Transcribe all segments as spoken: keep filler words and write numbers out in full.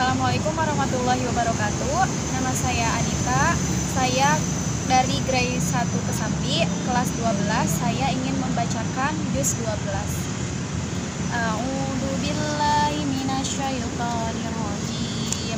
Assalamualaikum warahmatullahi wabarakatuh. Nama saya Anita. Saya dari grade satu Kesambi, kelas dua belas. Saya ingin membacakan juz dua belas. A'udzu billahi minasyaitonir rajim.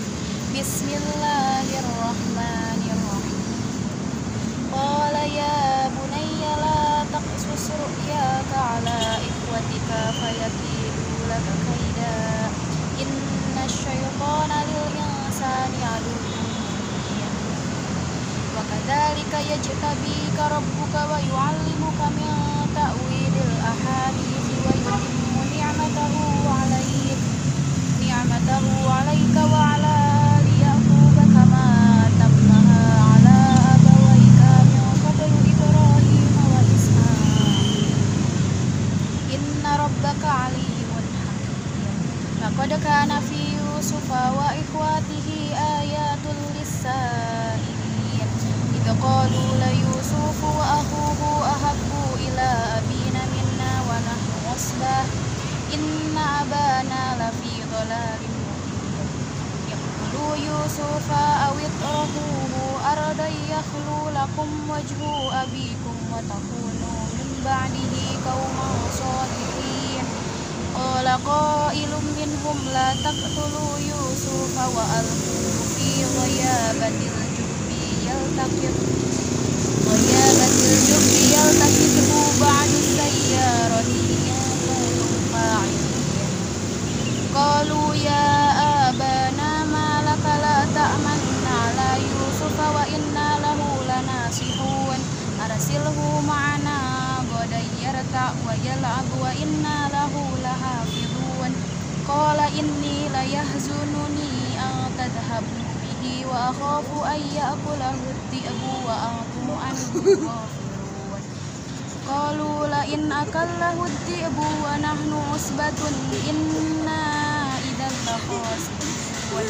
Bismillahirrahmanirrahim. Qala ya bunayya la taqsus ru'yaka 'ala ikhwatika fayakidu laka kaida. Inna syaitana lil insani aduwwun mubin. Wa kadzalika yajtabika rabbuka wa yu'allimuka min ta'wilil ahadits wa yutimmu ni'matahu 'alaik ni'matahu 'alaika wa 'ala ali yaquba kama tammaha 'ala abawayka min qablu Ibrahim wa Ishaq. Inna rabbaka 'alimun hakim. Laqad kana fi Yusufa wa ikhwatihi ayatul lis-sa'ilin. Idh qalu la Yusufu wa akhuhu ahabbu ila abina minna wa nahnu 'usbah. Inna abana lafi dhalalin mubin. Yaqulu Yusufa aw itrahuhu ardan yakhlu lakum wajhu abikum wa takunu min ba'dihi qauman shalihin. Qala qailum minhum la taqtulu Yusufa wa alquhu fi ghayabatil jubbi yaltaqit ghayabatil jubbi yaltaqithu ba'du sayyarati in kuntum fa'ilin. Qalu ya abana ma laka la ta'manna ala Yusufa wa inna lahu lanasihun arsilhu ma'ana ghadan yarta' wa yal'ab wa inna lahu lahafidhun. Qala inni la yahzununi an tadhhabu bihi wa akhafu an ya'kulahu dhi'bu wa antum anhu ghafilun. Qalu la in akallahu dhi'bu wa nahnu usbatun inna idzan la khasirun.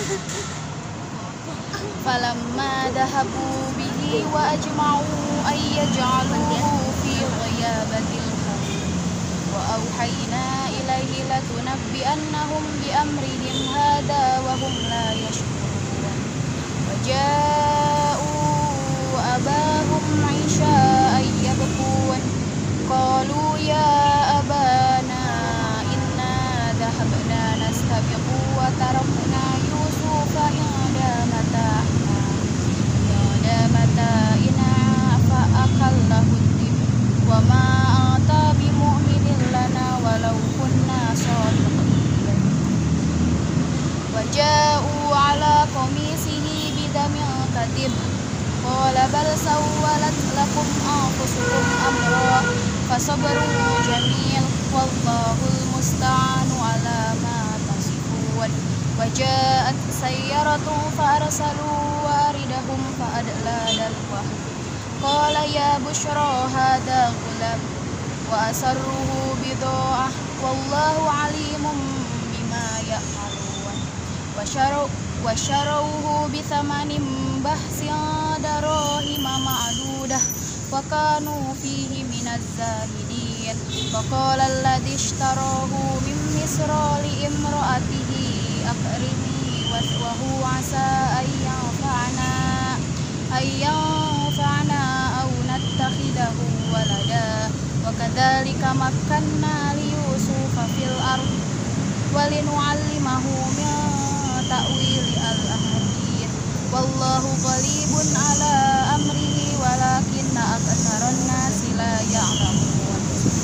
Falamma dhahabu bihi wa ajma'u an yaj'aluhu fi ghayabatil wa awhayna ilaihi latunabbi'annahum bi amrihim hadha wa hum la yashkurun. Wa ja'u abahum 'isha'an yabkun. Qalu ya abana inna dhahabna nastabiqu wa tarakna Yusufa inda mata'ina inda mata'ina fa akallahu dhib wa ma anta bimu'minin lana walau kunna shadiqin. Wa ja'u 'ala qamisihi bidamin kadhib. Qala bal sawwalat lakum anfusukum amra fasabrun jamil wallahul musta'anu 'ala ma tasifun. Wa ja'at sayyaratun fa arsalu waridahum fa adla dalwah. Qala ya bushra hadha ghulam wa asarruhu bida'ah wallahu 'alimun bima ya'malun. Wa syaru wa syaruhu bi thamanin bahsin darahima ma'dudah wa kanu fihi minaz zahidin. Wa qala alladhi ishtarahu min misra li imra'atihi akrimi wa huwa 'asa an yanfa'ana ay yanfa'ana aw nattakhidahu walada. Wa kadzalika makkanna li Yusufa fil ardh wa linu'allimahu min ta'wili al-ahadits wallahu ghalibun ala amrihi walakinna aktsaran nasi la ya'lamun.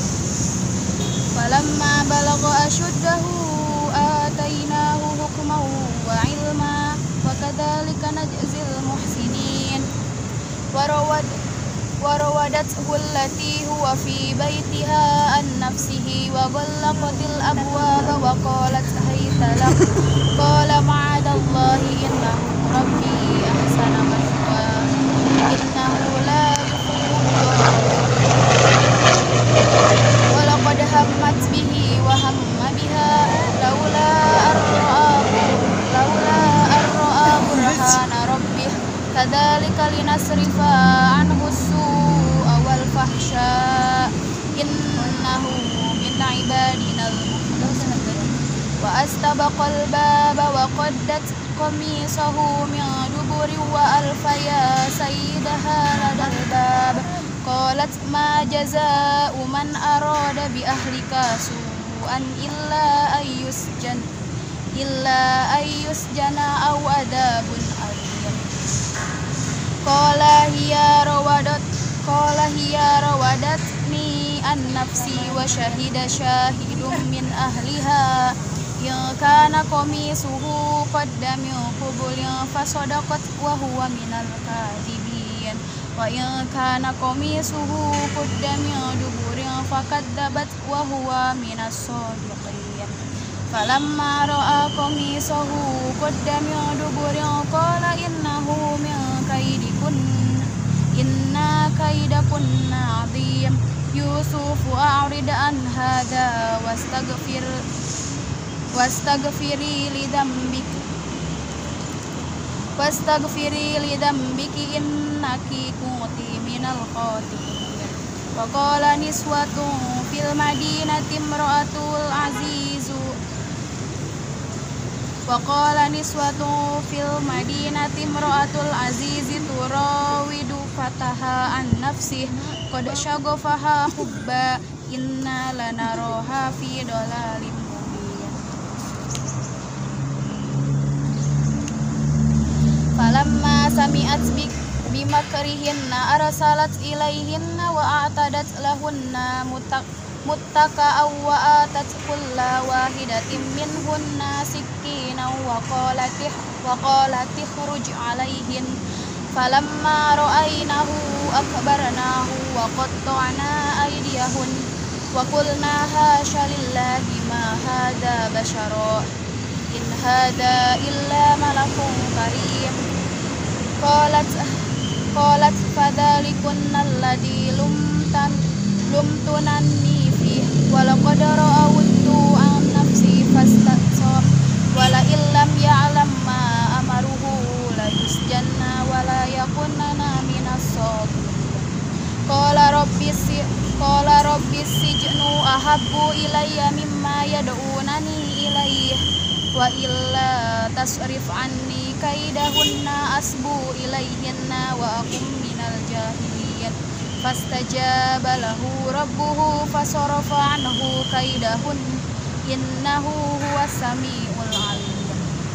Falamma balagha ashuddahu atainahu hukman wa 'ilma wa kadzalika najzil muhsinin. Warawad warawadathu allati huwa fi baitiha an nafsihi wa ghallaqatil abwaba wa qalat hayta lak. Qala ma'adallahi innahu rabbi ahsana mathwa innahu la yuflihul wa laqad hammat bihi wa hamma biha laula ar-ra'a laula ar-ra'a burhana rabbih kadzalika linasrifa anhu as-su'a wal fahsya innahu min ibadinal mukhlasin. Wa واستبق الباب وقدت قميصه من دبر وألف يا سيدها لدى الباب قالت ما جزاء من أراد بأهلك سوءا إلا أن يسجن إلا أن يسجن أو عذاب أليم قال هي راودت قال هي راودتني عن نفسي وشهد شاهد من أهلها إن كان قميصه قد من قبل فصدقت وهو من الكاذبين وإن كان قميصه قد من دبر فكذبت وهو من الصادقين فلما رأى قميصه قد من دبر قال إنه من كيدكن إن كيدكن عظيم يوسف أعرض عن هذا واستغفر واستغفري لذنبك واستغفري لذنبك إنك كنت من الخاطئين وقال نسوة في المدينة امرأة العزيز وقال نسوة في المدينة امرأة العزيز تراود فتاها عن نفسه قد شغفها حبا إنا لنراها في ضلال مبين فلما سمعت بمكرهن أرسلت إليهن وأعتدت لهن متكئا وآتت كل واحدة منهن سكينا وقالت وقالت اخرج عليهن فلما رأينه أكبرناه وقطعنا أيديهن وقلنا حاش لله ما هذا بشرا إن هذا إلا ملك كريم قالت قالت فذلكن الذي لمتن لمتنني فيه ولقد رأوت عن نفسي فاستكثر ولئن لم يعلم ما أمره ليسجن ولا يكونن من الصاغرين قال رب قال رب السجن أحب إلي مما يدعونني إليه وإلا تصرف عني كيدهن أصب إليهن وأكن من الجاهلين فاستجاب له ربه فصرف عنه كيدهن إنه هو السميع العليم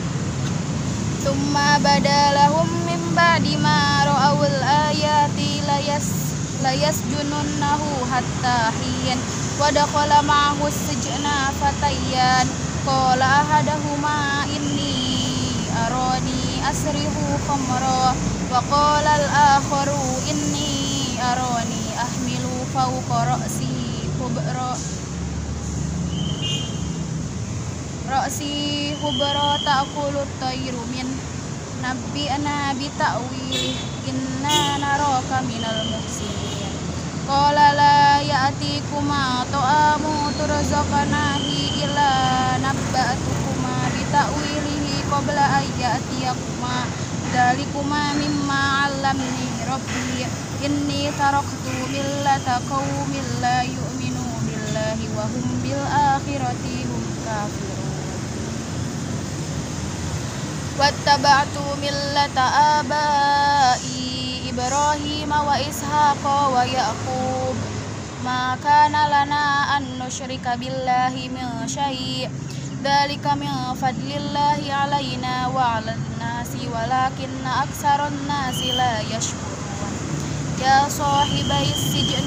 ثم بدا لهم من بعد ما رأوا الآيات ليس ليسجننه حتى حين ودخل معه السجن فتيان قال أحدهما إني أراني أسره خمرا وقال الآخر إني أراني أحمل فوق رأسي خبرا رأسي خبرا تأكل الطير منه نبئنا بتأويله إنا نراك من المحسنين قال لا يأتيكما طعام ترزقناه إلا نبأتكما بتأويله قبل أن يأتيكما ذلكما مما علمني ربي إني تركت ملة قوم لا يؤمنون بالله وهم بالآخرة هم كافرون واتبعت ملة آبائي إبراهيم وإسحاق ويعقوب ما كان لنا أن نشرك بالله من شيء ذلك من فضل الله علينا وعلى الناس ولكن أكثر الناس لا يشكرون يا صاحبي السجن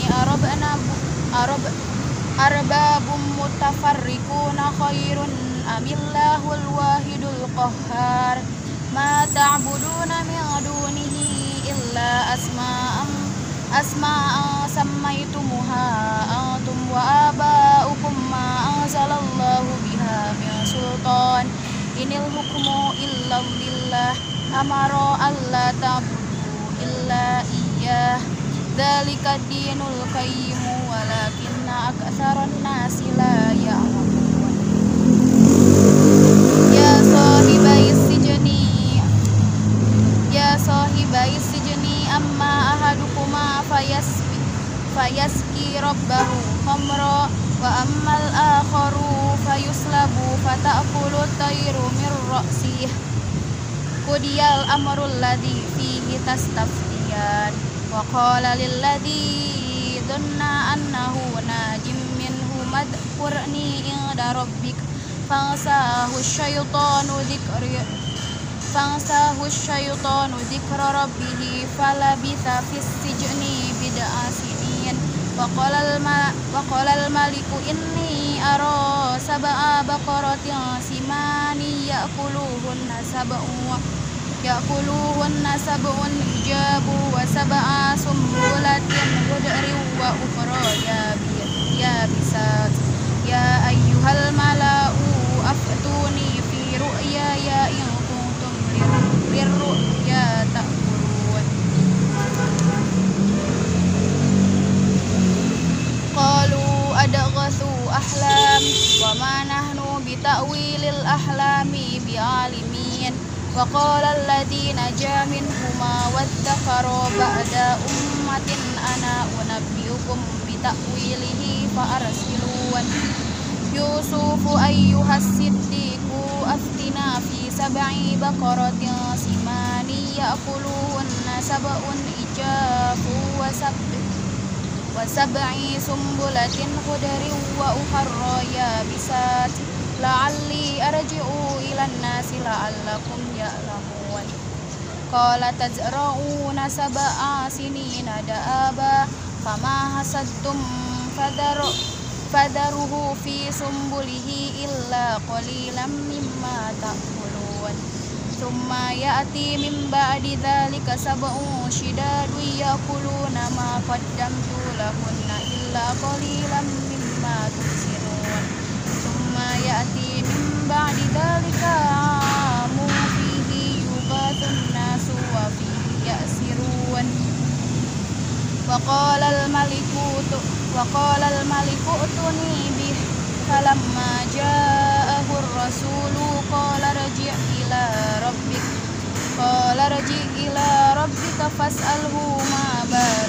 أرباب متفرقون خير أم الله الواحد القهار ما تعبدون من دونه إلا أسماء أسماء سميتموها أنتم وآباؤكم ما أنزل الله بها من سلطان إن الحكم إلا لله أمر ألا تعبدوا إلا إياه ذلك الدين القيم ولكن أكثر الناس لا يعلمون يا صاحبي السجن يا صاحبي السجن أما أحدكما فيسقي فيسقي ربه خمرا وأما الآخر فيسلب فتأكل الطير من رأسه قضي الأمر الذي فيه تستفتيان وقال للذي ظن أنه ناج منه اذكرني عند ربك فانساه الشيطان ذكر فانساه الشيطان ذكر ربه فلبث في السجن بضع سنين وقال وقال الملك إني أرى سبع بقرات سمان يأكلوهن سبع يأكلوهن سبع عجاب وسبع سنبلات خضر وأخرى يابسات يا أيها الملأ أفتوني في رؤياي إن كنتم للرؤيا تأكلون قالوا أضغاث أحلام وما نحن بتأويل الأحلام بعالمين وقال الذي نجا منهما وادكر بعد أمة أنا أنبئكم بتأويله فأرسلون يوسف أيها الصديق أفتنا في سبع بقرات سمان يأكلوهن سبع عجاف وسبع وسبع سنبلات خضر وأخر يابسات لعلي أرجع إلى الناس لعلكم يعلمون قال تزرعون سبع سنين دأبا فما حصدتم فذروه في سنبله إلا قليلا مما تأكلون ثم يأتي من بعد ذلك سبع شداد يأكلون ما قدمت لهن إلا قليلا مما تحسنون ثم يأتي من بعد ذلك عام فيه يغاث الناس وفيه يأسرون وقال الملك وقال الملك ائتوني به فلما جاءه الرسول قال ارجع إلى ربك قال ارجع إلى ربك فاسأله ما بال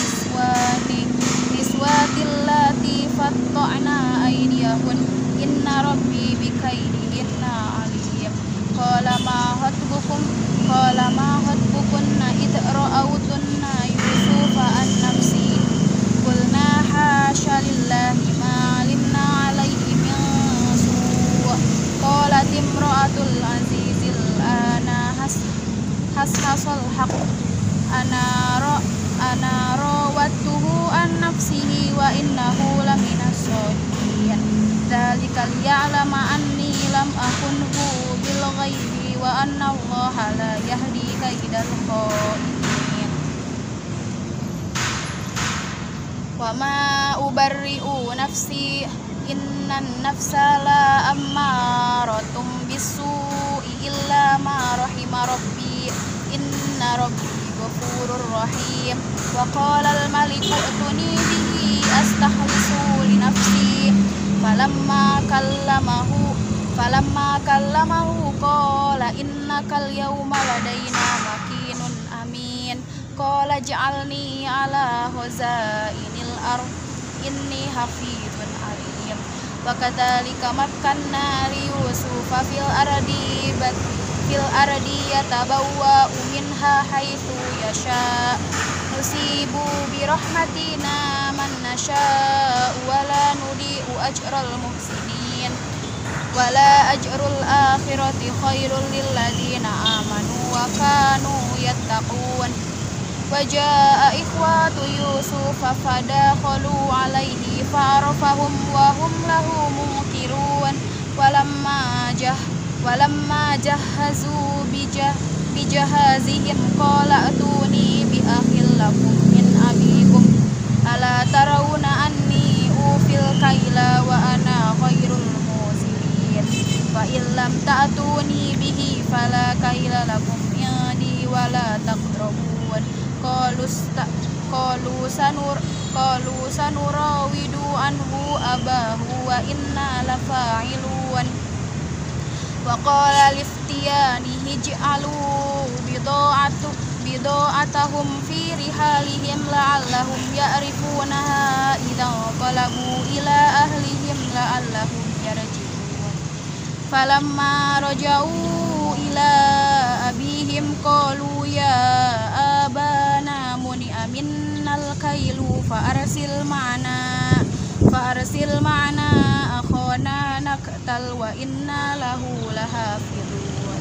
النسوة اللاتي قطعن أيديهن إن ربي بكيدهن عليم قال ما خطبكم قال ما خطبكن إذ رأوتن يوسف عن نفسه قلنا حاشا لله ما علمنا عليه من سوء قالت امرأة العزيز الآن حصحص الحق أنا أنا راودته عن نفسه وإنه لمن الصادقين ذلك ليعلم أني لم أخنه بالغيب وأن الله لا يهدي كيد الخائنين وما أبرئ نفسي إن النفس لأمارة بالسوء إلا ما رحم ربي إن ربي غفور رحيم وقال الملك ائتوني به أستخلصه لنفسي فلما كلمه فلما كلمه قال إنك اليوم لدينا مكين أمين قال اجعلني على خزائن الأرض إني حفيظ عليم وكذلك مكنا ليوسف في الأرض في الأرض يتبوأ منها حيث يشاء نصيب برحمتنا من نشاء ولا نضيع أجر المحسنين ولا أجر الآخرة خير للذين آمنوا وكانوا يتقون وجاء إخوة يوسف فدخلوا عليه فعرفهم وهم له منكرون ولما جه ولما جهزوا بجه بجهازهم قال ائتوني بأخ لكم من أبيكم ألا ترون أني أوفي الكيل وأنا خير الموزنين فإن لم تأتوني به فلا كيل لكم عندي ولا تقربون قالوا قالوا سنر قالوا سنراود عنه أباه وإنا لفاعلون وقال لفتيانه اجعلوا بضاعتهم في رحالهم لعلهم يعرفونها إذا انقلبوا إلى أهلهم لعلهم يرجعون Falamma raja'u ila abihim qalu ya abana muni'a minnal kailu fa arsil ma'ana fa arsil ma'ana akhana naktal wa inna lahu lahafidun.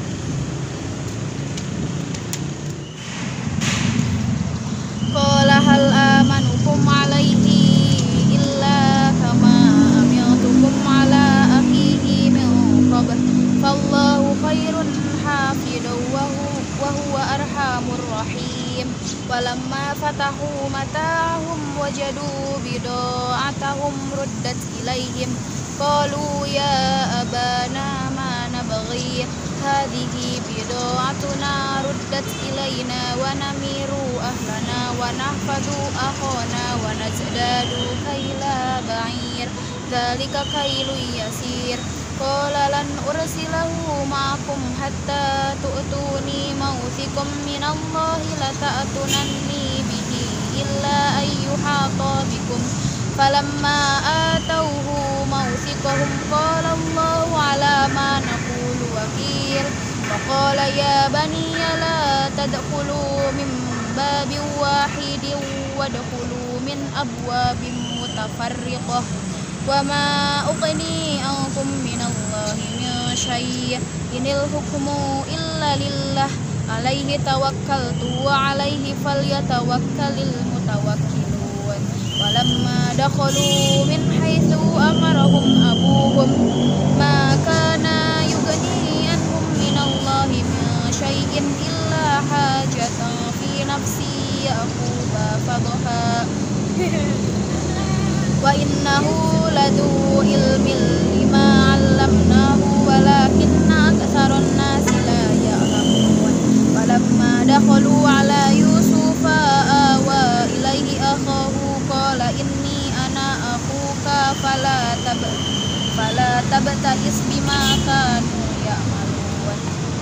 Qala hal amanukum alaihi illa kama amiltukum ala akhihi min qabl fallahu khairun hafidan wa huwa arhamur rahim. Walamma fatahu mata'ahum wajadu bida'atahum ruddat ilaihim qalu ya abana ma nabghi hadhihi bida'atuna ruddat ilaina wa namiru ahlana wa nahfadu akhana wa nazdadu kaila ba'ir dzalika kailu yasir. Qala lan ursilahu ma'akum hatta tu'tuni mawthikum minallahi lata'tunanni bihi illa ayyuhata bikum falamma atawhu mawthikahum qala Allahu ala ma naqulu wakil. Faqala ya baniya la tadkhulu min babin wahidin wadkhulu min abwabin mutafarriqah wa ma uqni ankum minallahi min syai' inil hukmu illa lillah alaihi tawakkaltu wa alaihi falyatawakkalil mutawakkilun. Walamma dakhalu min haitsu amarahum abuhum ma kana yughni anhum minallahi min syai'in illa hajatan fi nafsi yaquba fadha wa innahu ladu ilmin lima 'allamnahu walakinna aktsaran nasi la ya'lamun. Falamma dakhalu 'ala yusufa awa ilaihi akhahu qala inni ana akhuka fala tab fala tabta'is bima kanu ya'malun.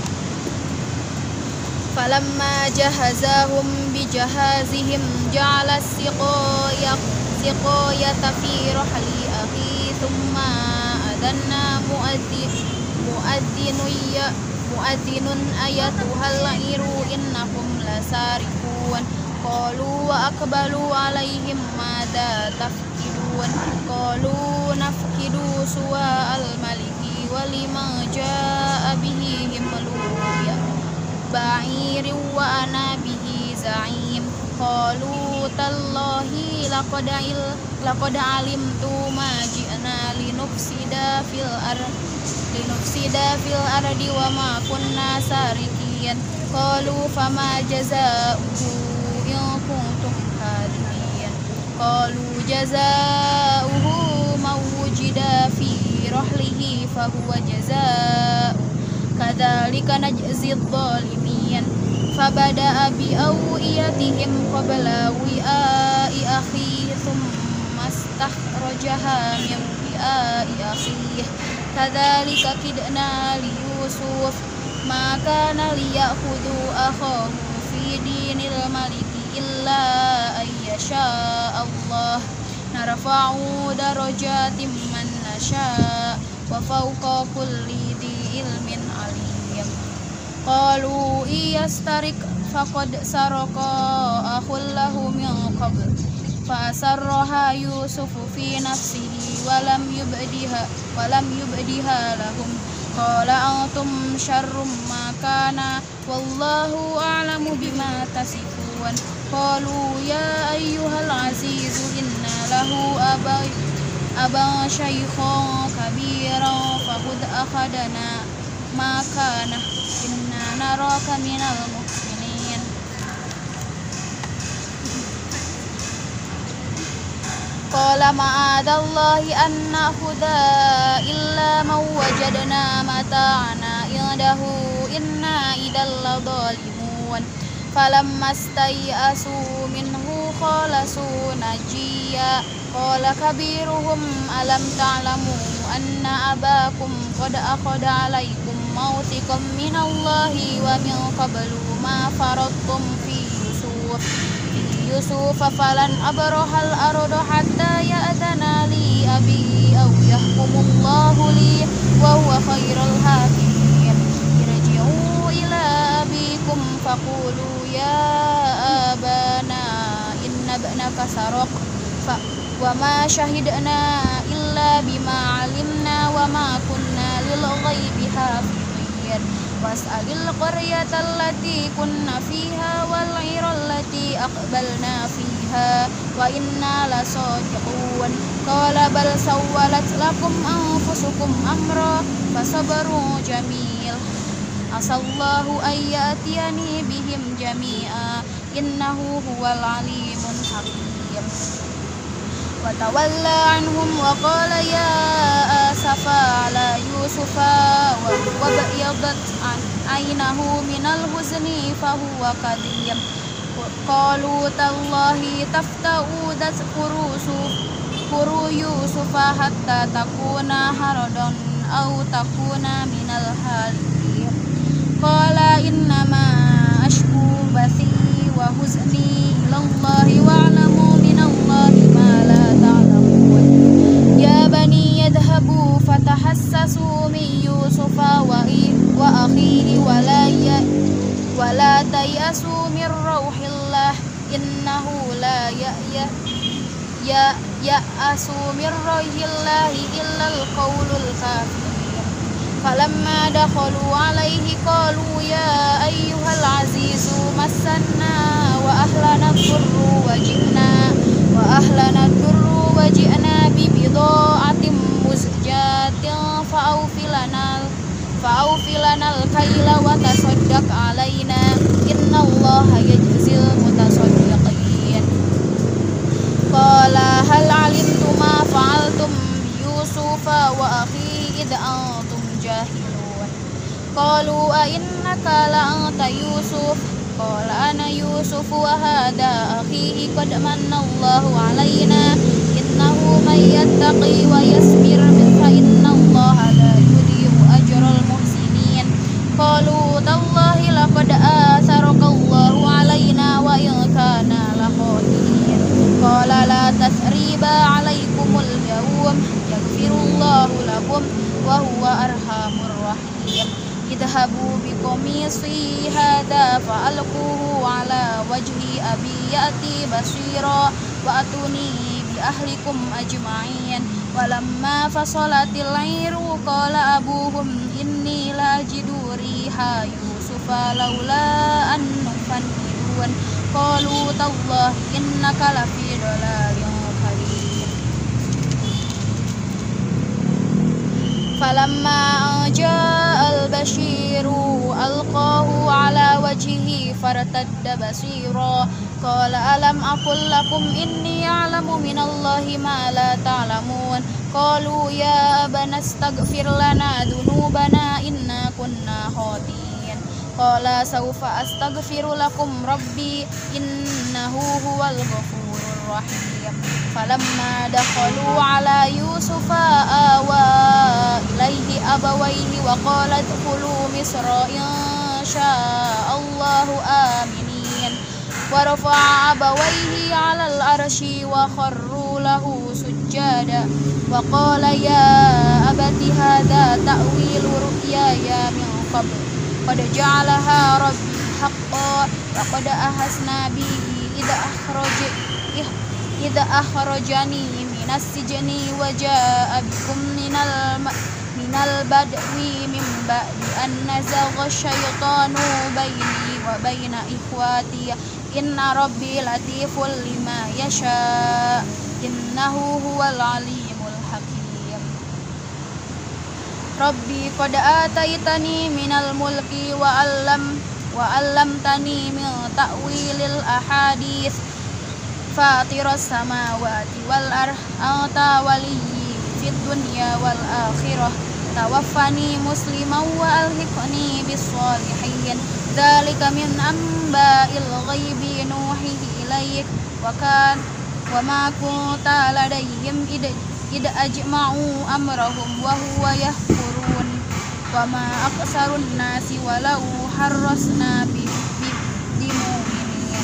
Falamma jahazahum bijahazihim ja'ala siqaya siqayata fi rahli akhi thumma adanna mu'adzin mu'adzinun ya mu'adzinun ayatuhal iru innakum lasarikun. Qalu wa aqbalu alaihim madza tafkidun qalu nafkidu suwa al maliki wa lima jaa bihi himlu ya ba'iri wa ana bihi za'im. Qalu tallahi laqad il laqad alimtu ma ji'na linufsida fil ard linufsida fil ardi wa ma kunna sarikin. Qalu fama jazaa'uhu in kuntum hadirin. Qalu jazaa'uhu man wujida fi rahlihi fahuwa jazaa'u kadzalika najzi adh-dhalimin. Fabada'a bi awiyatihim qabla wi'a'i akhi thumma astakhrajaha min wi'a'i akhi kadzalika kidna li Yusuf ma kana liya'khudhu akhahu fi dinil maliki illa ayyasha Allah narfa'u darajatin man nasha wa fawqa kulli dhi ilmin alim. Qalu iyastarik faqad saraka akhul lahu min qabl fa asarraha Yusufu fi nafsihi wa lam yubdiha wa lam yubdiha lahum qala antum syarrum makana wallahu a'lamu bima tasifun. Qalu ya ayyuhal azizu inna lahu abai aban syaikhan kabiran fahud akhadana makana inna naraka minal muhsinin. Qala ma'adallahi an nakhudha illa man wajadna mata'ana indahu inna idal ladhalimun. Falamma stay'asu minhu khalasu najiyya qala kabiruhum alam ta'lamu anna abakum qad akhadha alaykum mawthikum minallahi wa min qablu ma faradtum fi Yusuf fi Yusuf falan abrahal ardu hatta ya'dana li abi aw yahkumullahu li wa huwa khairul فقولوا يا أبانا إن ابنك سرق وما شهدنا إلا بما علمنا وما كنا للغيب حافظين واسأل القرية التي كنا فيها والعير التي أقبلنا فيها وإنا لصادقون قال بل سولت لكم أنفسكم أمرا فصبر جميل عسى الله أن يأتيني بهم جميعا إنه هو العليم الحكيم وتولى عنهم وقال يا آسفا على يوسف وابيضت عينه من الحزن فهو كظيم قالوا تالله تفتأ تذكر يوسف حتى تكون حرضا أو تكون من الهالكين قال إنما أشكو بثي وحزني إلى الله واعلموا من الله ما لا تعلمون يا بني اذهبوا فتحسسوا من يوسف وأخيه ولا ولا تيأسوا من روح الله إنه لا يأس من روح الله إلا القول الكافرين فلما دخلوا عليه قالوا يا أيها العزيز مسنا وأهلنا الضر وجئنا وأهلنا الضر وجئنا ببضاعة مزجاة فأوفلنا فأوفلنا الكيل وتصدق علينا إن الله يجزي المتصدقين قال هل علمتم ما فعلتم بيوسف وأخيه إذ أنتم جاهلون قالوا أئنك لأنت يوسف قال أنا يوسف وهذا أخي قد من الله علينا إنه من يتقي ويصبر فإن الله لا يضيع أجر المحسنين قالوا تالله لقد آثرك الله علينا وإن كان لخاطئين قال لا تثريب عليكم اليوم يغفر الله لكم وهو أرحم الراحمين اذهبوا بقميصي هذا فألقوه على وجه أبي يأتي بصيرا وأتوني بأهلكم أجمعين ولما فصلت العير قال أبوهم إني لأجد ريح يوسف لولا أن تفندون قالوا تالله إنك لفي ضلال قديم فلما جاء البشير ألقاه على وجهه فارتد بصيرا قال ألم أقل لكم إني أعلم من الله ما لا تعلمون قالوا يا أبانا استغفر لنا ذنوبنا إنا كنا خاطئين قال سوف أستغفر لكم ربي إنه هو الغفور الرحيم فلما دخلوا على يوسف آوى إليه أبويه وقال ادخلوا مصر إن شاء الله آمنين ورفع أبويه على العرش وخروا له سجدا وقال يا أبت هذا تأويل رؤياي من قبل قد جعلها ربي حقا وقد أحسنا به إذا أخرج إذا أخرجني من السجن وجاء بكم من الم من البدو من بعد أن نزغ الشيطان بيني وبين إخواتي إن ربي لطيف لما يشاء إنه هو العليم الحكيم ربي قد آتيتني من الملك وعلم وعلمتني من تأويل الأحاديث فاطر السماوات والأرض أنت ولي في الدنيا والآخرة توفني مسلما وألحقني بالصالحين ذلك من أنباء الغيب نوحيه إليك وكان وما كنت لديهم إذ أجمعوا أمرهم وهو يحفرون وما أكثر الناس ولو حرصنا بمؤمنين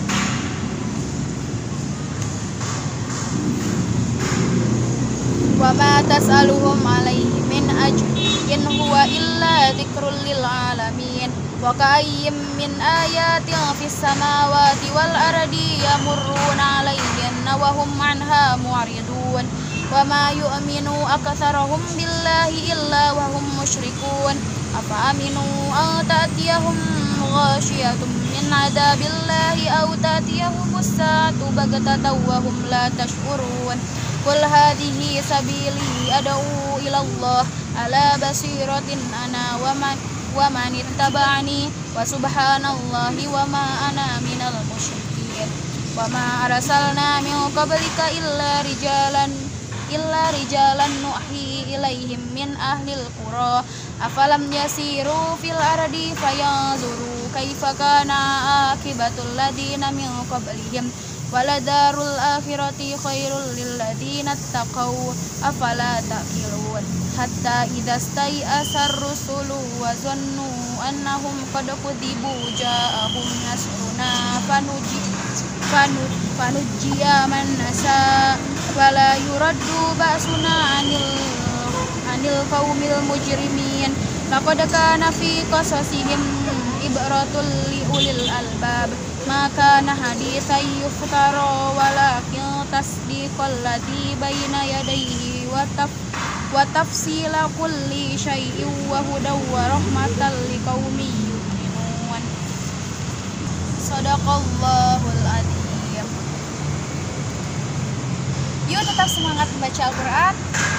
وما تسألهم عليه من أجر إن هو إلا ذكر للعالمين Wa ka'ayyim min ayatin fis samawati wal ardi yamurruna 'alayhinna wa hum 'anha mu'ridun. Wa ma yu'minu aktsaruhum billahi illa wa hum musyrikun. Afa aminu an ta'tiyahum ghashiyatun min 'adabillahi aw ta'tiyahumus sa'atu baghtatan wa hum la tash'urun. Qul hadhihi sabili ad'u ila Allah ala basiratin ana wa man wa man ittaba'ani wa subhanallahi wa ma ana minal musyrikin. Wa ma arsalna min qablika illa rijalan illa rijalan nuhi ilaihim min ahlil qura afalam yasiru fil ardi fayanzuru kaifa kana akibatul ladina min qablihim waladarul akhirati khairul lil ladina taqaw afala taqilun. Hatta idza stai'asar rusulu wa zannu annahum qad kudzibu ja'ahum nasruna fanuji fanud fanujjiya man nasa wala yuraddu ba'suna anil anil qaumil mujrimin. Laqad kana fi qasasihim ibratul li ulil albab ma kana haditsan yuftara walakin tasdiqal ladzi baina yadayhi wa taf wa tafsila kulli syai'in wa hudaw wa rahmatan liqaumin yu'minun. Shadaqallahul adzim. Yuk tetap semangat membaca Al-Quran.